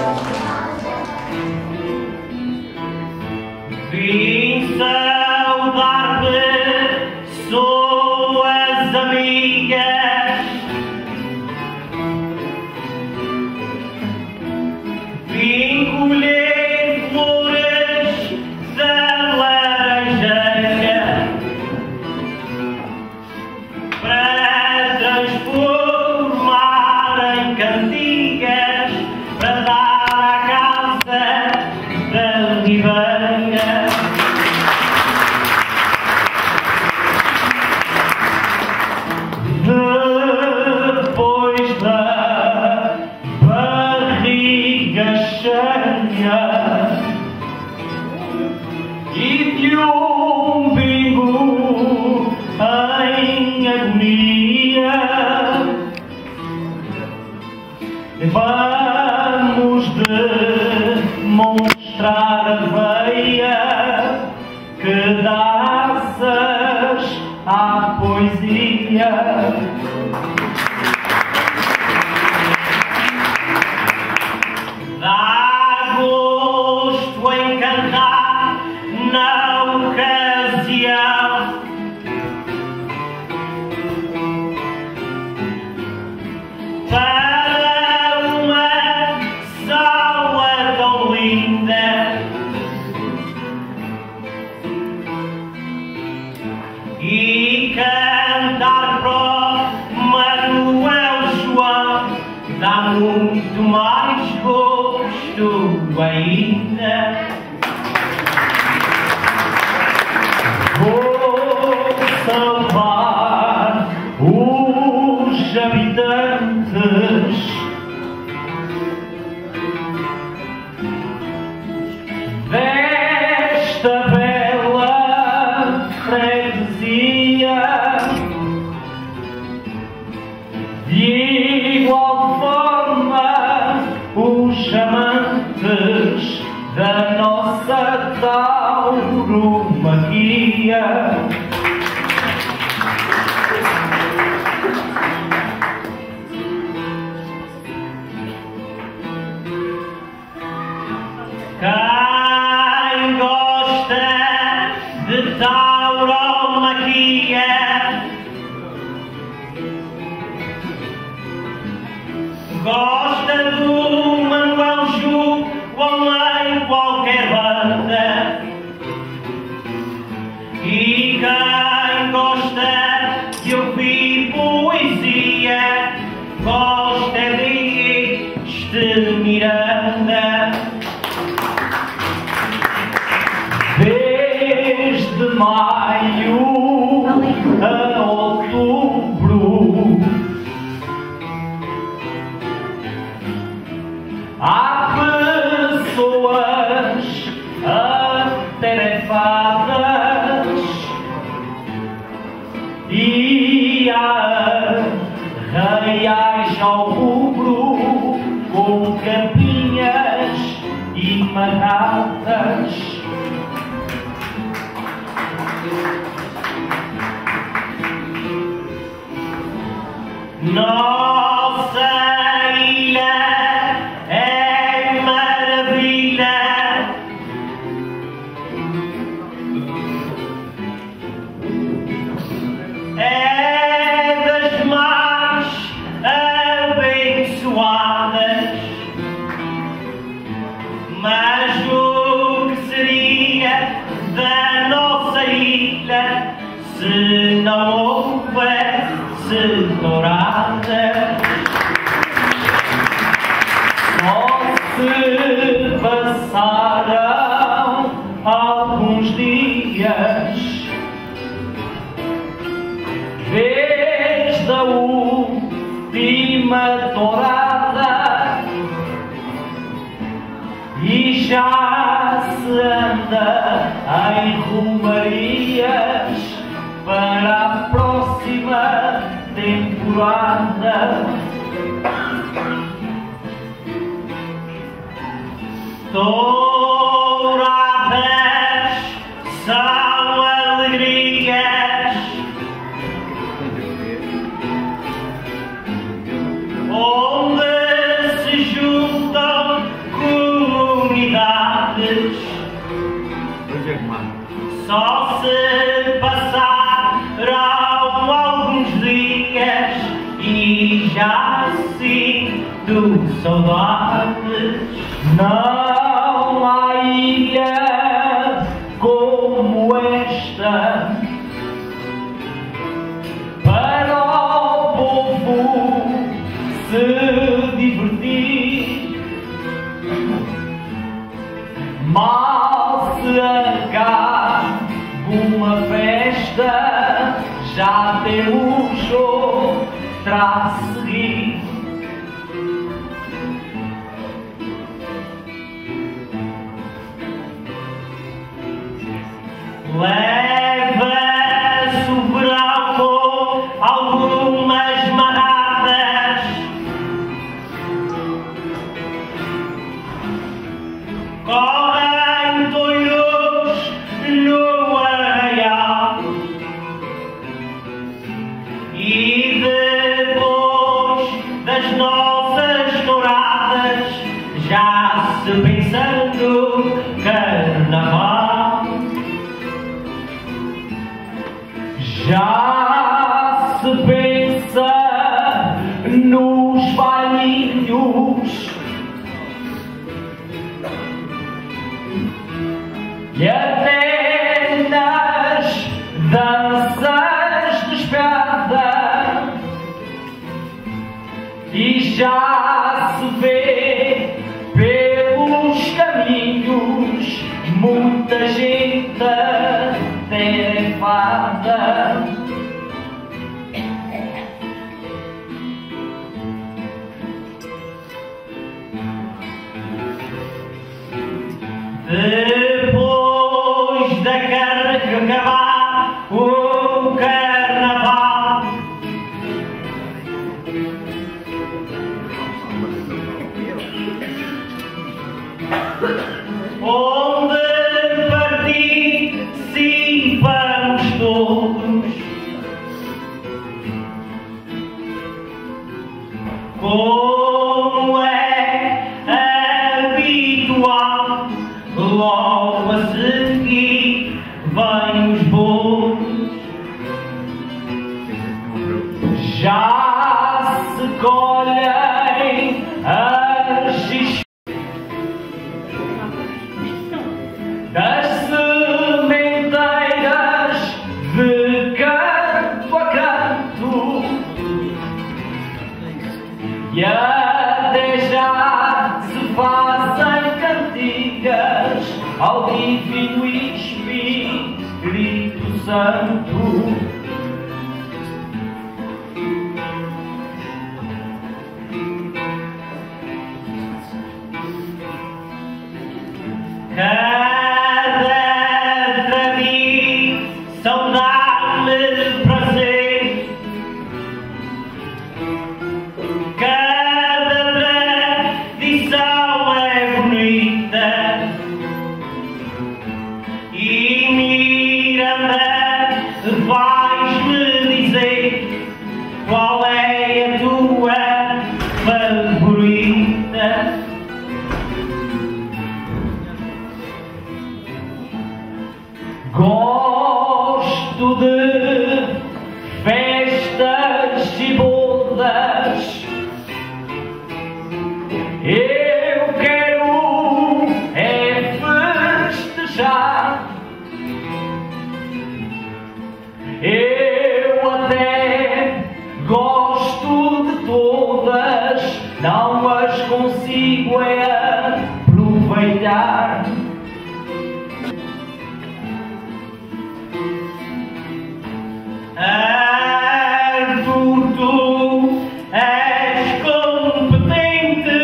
Vim saudar pessoas amigas, vim colher flores da laranjeira para transformar em cantigas, para dar à casa da ribeira. Depois da barriga cheia e de um bingo em agonia, vamos demonstrar a veia que dá asas à poesia. Dá gosto em cantar na ocasião, para uma sala tão linda, e cantar para o Manuel João dá muito mais gosto ainda. Vou salvar os habitantes desta bela freguesia. De igual forma, os amantes da nossa tauromaquia. Quem gosta de tauromaquia gosta do Manuel João em qualquer banda, e quem gosta de ouvir poesia gosta deste Miranda. Desde maio a outubro há pessoas atarefadas e há arraiais ao rubro com capinhas e marratas. Nossa ilha é maravilha, é das mais abençoadas, mas o que seria da nossa ilha se não houvesse douradas? Só se passaram alguns dias desde a última dourada e já se anda em rumarias para a próxima temporada. Touradas são alegrias, onde se juntam Só se passaram alguns dias e já sinto saudades. Não há ilha como esta para o povo se divertir. Mal se acaba uma festa, já temos outra a seguir. Leva-se o verão com algumas maradas, correm toios no arraial e depois das nossas touradas já se pensa no carnaval. Já se pensa nos bailinhos e até nas danças de espada, e já se vê pelos caminhos muita gente atarefada. Depois da carga acabar o carnaval, onde participamos todos, como é habitual, logo a seguir vêm os bolos. Já se colhem as das sementeiras de canto a canto, e até já se fazem cantigas ao Divino Espírito Santo. Cada tradição dá-me prazer, cada tradição é bonita, e Miranda, vais-me dizer qual é a tua favorita. Gosto de festas e bodas, eu quero é festejar. Eu até gosto de todas, não as consigo é aproveitar. Arthur, tu és competente,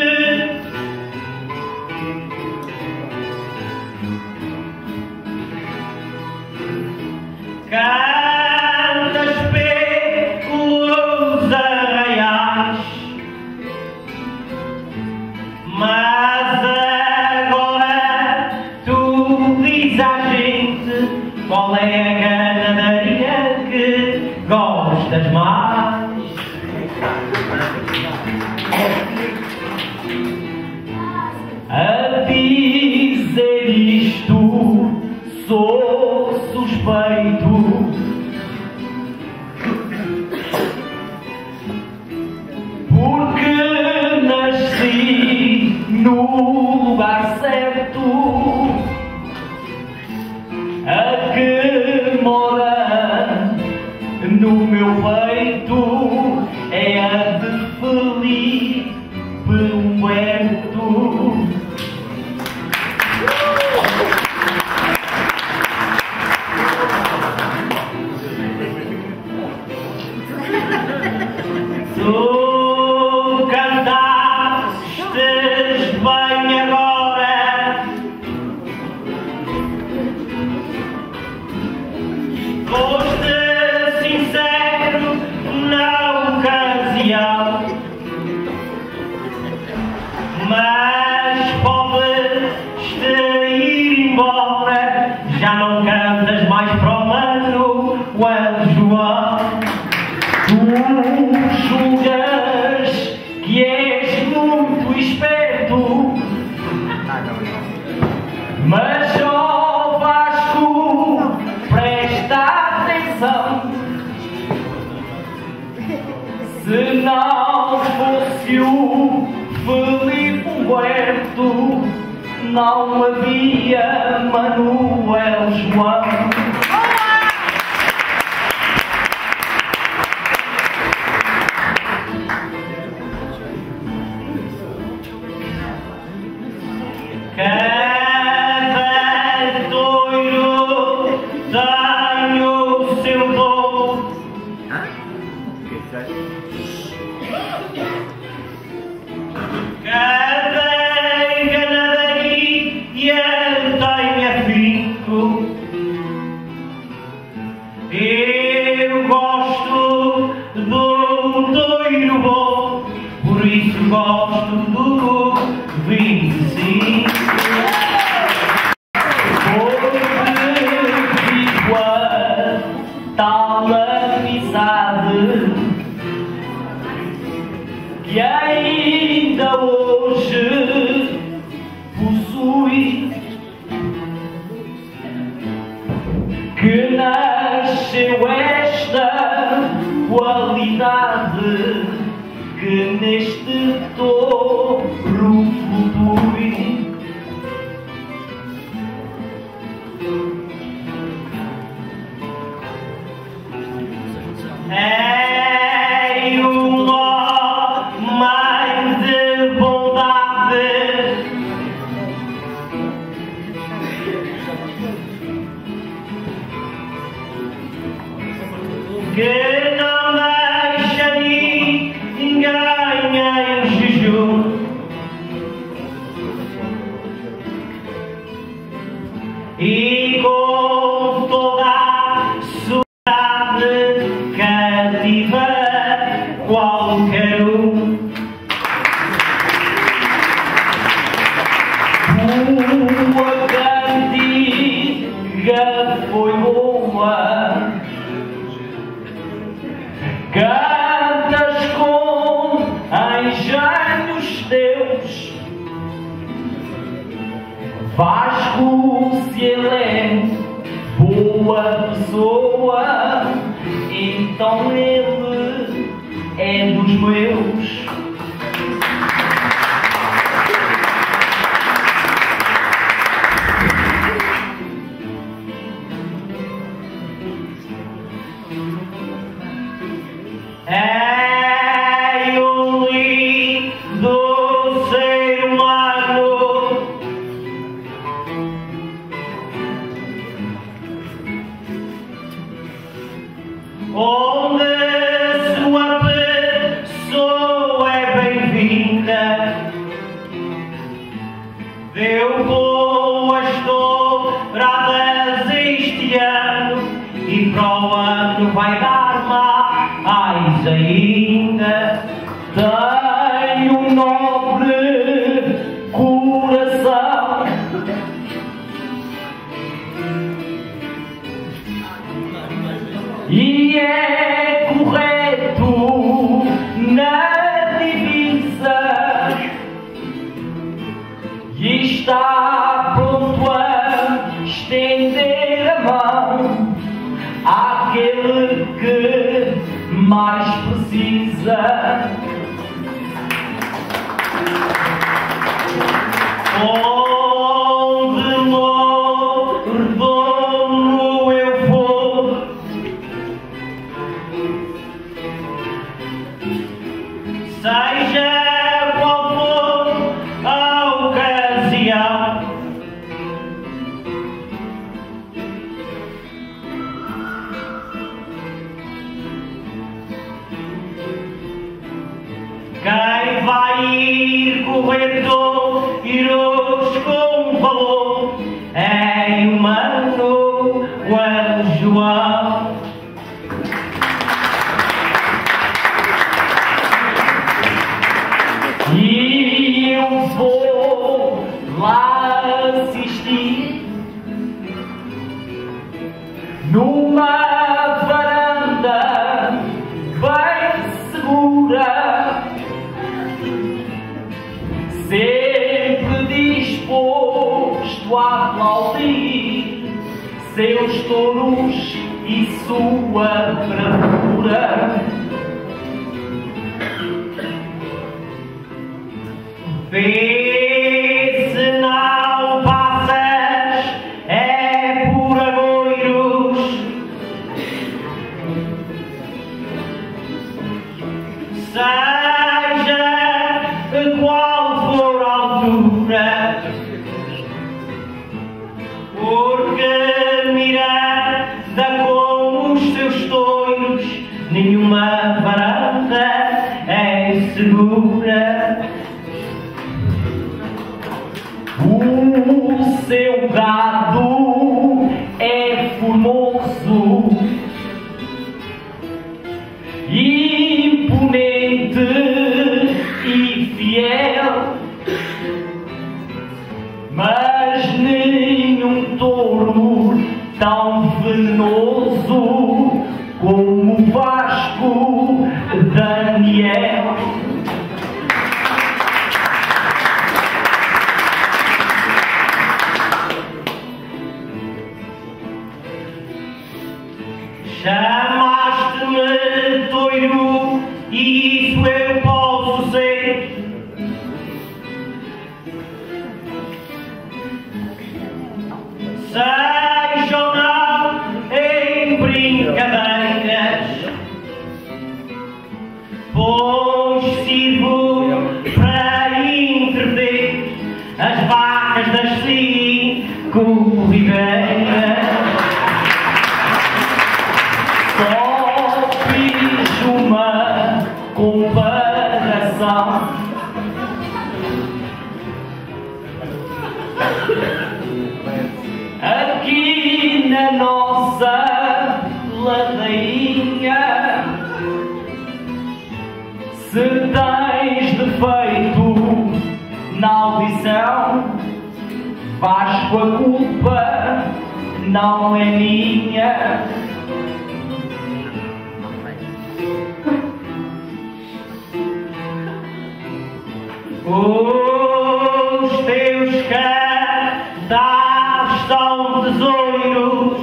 cantas pelos arraiais, mas agora tu diz à gente qual é a ganadaria que gostas mais. A dizer sou suspeito, porque nasci no lugar certo, a que mora no meu peito é a de Felipe Humberto. Tu cantaste bem agora, foste sincero na ocasião, mas podes ir embora, já não cantas mais para o Manuel João. Tu julgas que és muito esperto, mas ó Vasco, presta atenção. Se não fosse o Felipe Humberto, não havia Manuel João. Cada doiro tem o seu dom. Cada enganadaria tem afinco. Eu gosto do doiro bom, por isso gosto do 25. Tal amizade que ainda hoje possui, que nasceu esta qualidade que neste touro flutue. É um homem de bondade, que não deixa ninguém em jejum, e com toda a cativa qualquer um. Tua cantiga foi boa, cantas com engenhos teus. Vasco, se ele é boa pessoa, então ele é dos meus. É um lindo ser humano, onde sua pessoa é bem-vinda. Deu boas douradas este ano e para o ano vai dar mais ainda. Tem um nobre coração, e é correto na divisa, e está pronto a estender avisa. Onde redondo eu vou, seja qual for a ocasião, quem vai ir correto irás com valor, é humano o João. E eu vou lá assistir numa varanda bem segura, sempre disposto a aplaudir seus touros e sua bravura. Vê se não passas, é por agoiros, seja qual for a altura, porque mirada com os seus touros, nenhuma varanda é segura. O seu gado é formoso, imponente e fiel, mas nenhum touro tão venenoso como o Vasco Daniel. Chamaste-me toiro e isso eu posso ser. Seja ou não em brincadeiras, pois sirvo para entreter as vacas das 5 ribeiras. Só fiz uma comparação, aqui na nossa ladainha. Se tens defeito na audição, Vasco, a culpa não é minha. Os teus cantares são tesouros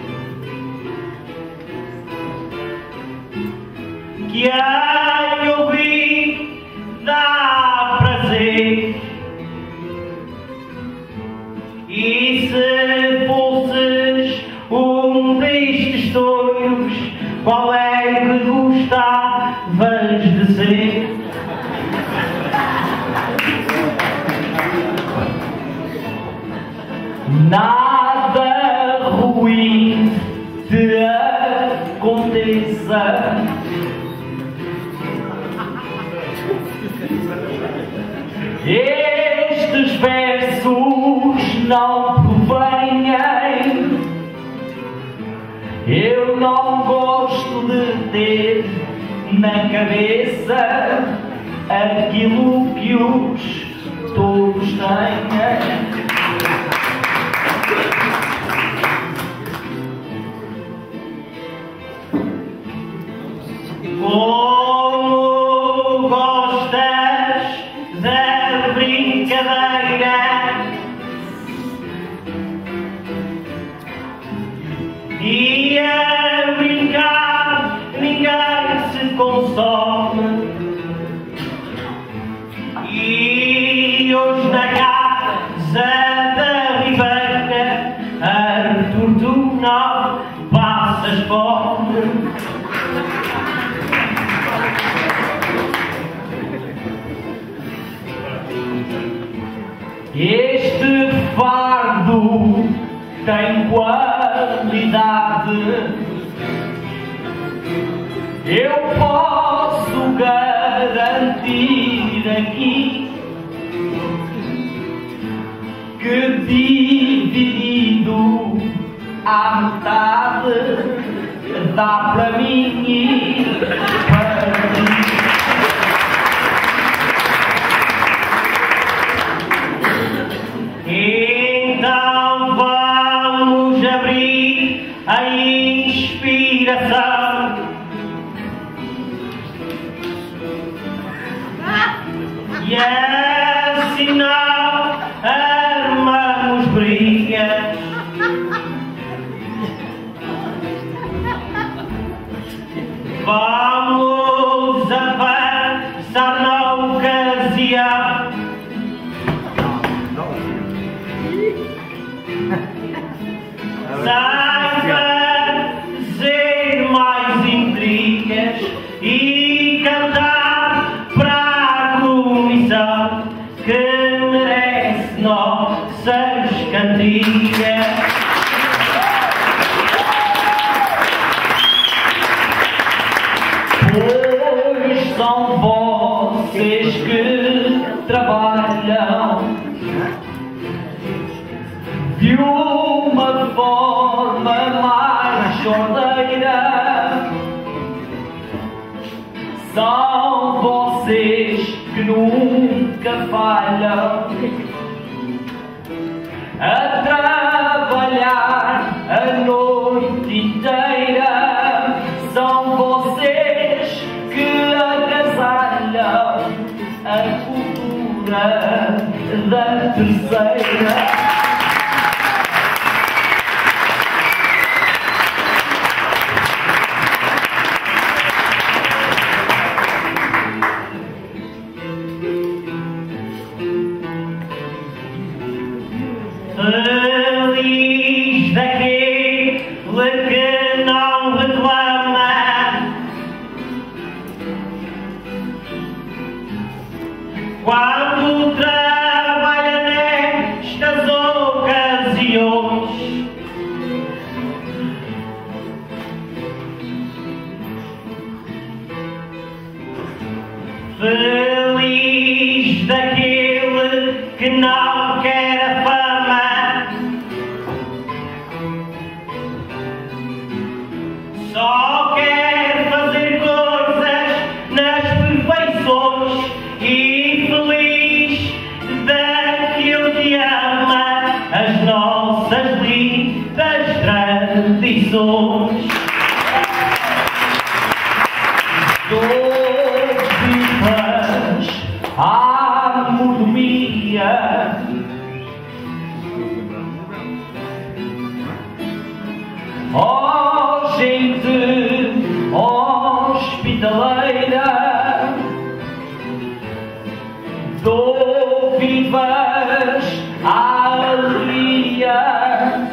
que a ouvir dá prazer. E se fosses um destes touros, qual é que gostavas de ser? Nada ruim te aconteça, estes versos não provenham. Eu não gosto de ter na cabeça aquilo que os touros têm. Como gostas da brincadeira e a brincar ninguém se consome. Este fardo tem qualidade. Eu posso garantir aqui que dividido à metade dá para mim e para ti. Então vamos abrir a inspiração e assim não armamos brigas. Vamos avançar na ocasião. Sem fazer mais intrigas e cantar para a comissão que merece nossas cantigas. Pois são vocês que trabalham de uma forma mais ordeira. São vocês que nunca falham a trabalhar a noite inteira. São vocês que agasalham a cultura da terceira. Feliz daquele que não reclama, quando trabalha nestas ocasiões. Feliz daquele que não quer a fama, só quer fazer coisas nas perfeições. E feliz daquele que ama as nossas lindas tradições. Dou vivas à mordomia, ó gente hospitaleira. Dou vivas à alegria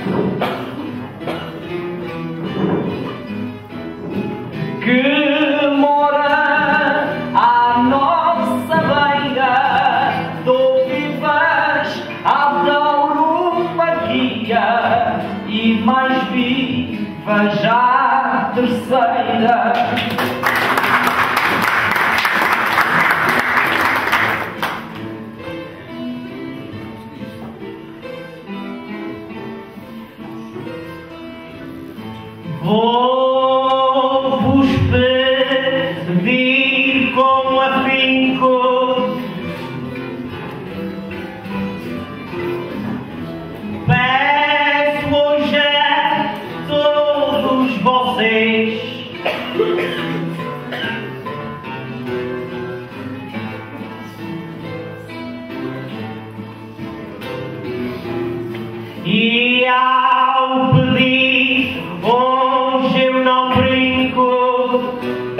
que mora à nossa beira. Dou vivas à tauromaquia e mais vivas à terceira. Vou-vos pedir com afinco, peço hoje a todos vocês e ao pedir hoje eu não brinco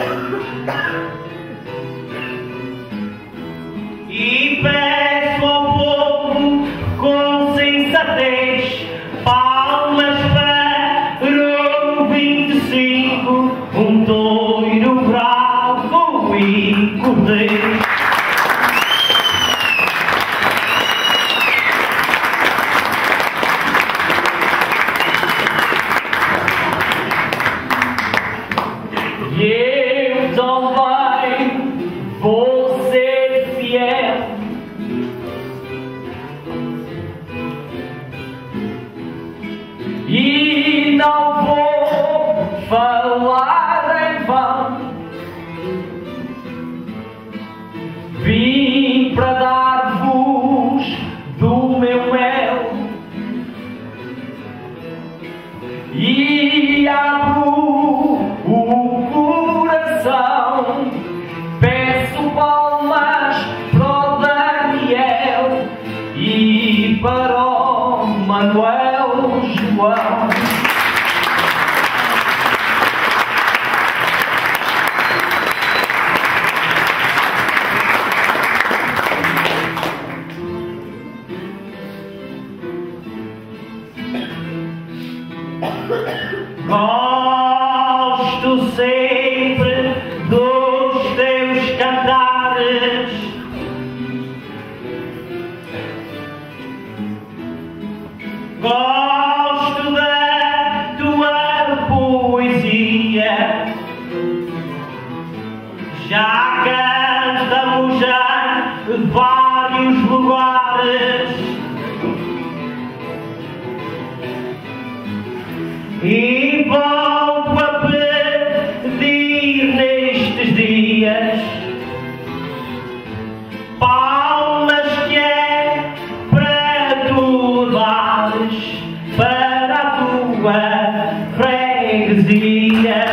e peço ao povo com sensatez palmas para o 25, um touro bravo e cordeiro. e para o Manuel João. Gosto sempre dos teus cantares, gosto da tua poesia, já cantamos em vários lugares. E volto a pedir nestes dias palmas que é para tu dares para a tua freguesia.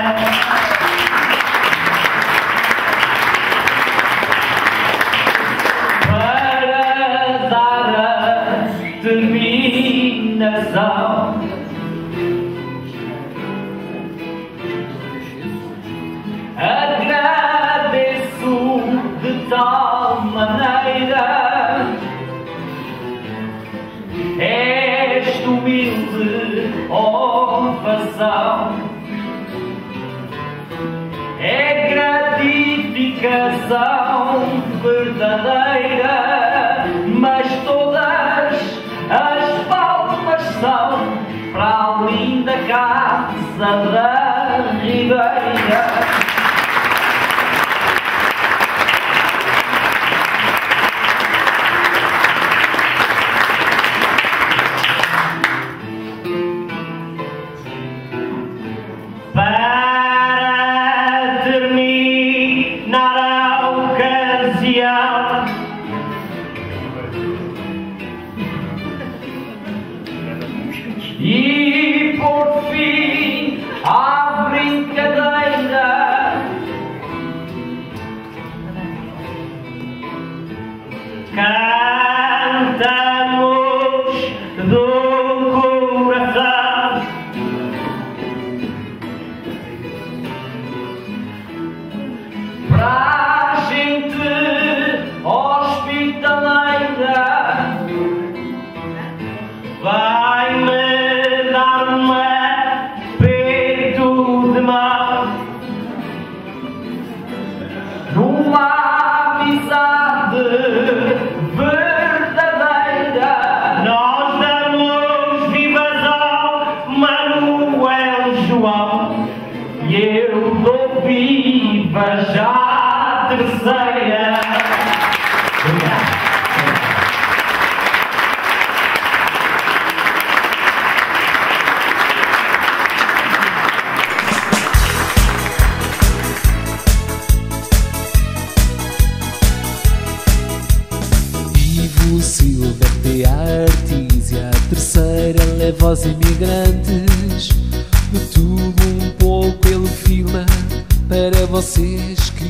Para dar a terminação agradeço de tal maneira esta humilde ovação. É gratificação verdadeira, mas todas as palmas são para a linda casa da Ribeira. Para terminar a ocasião, e por fim à brincadeira, cantamos do coração. Para a gente hospitaleira, vai-me dar um aperto de mão, numa amizade verdadeira. Nós damos vivas ao Manuel João e eu dou viva já a terceira. Ivo Silva de Artísia, a terceira leva aos imigrantes. No tubo um pouco ele filma para vocês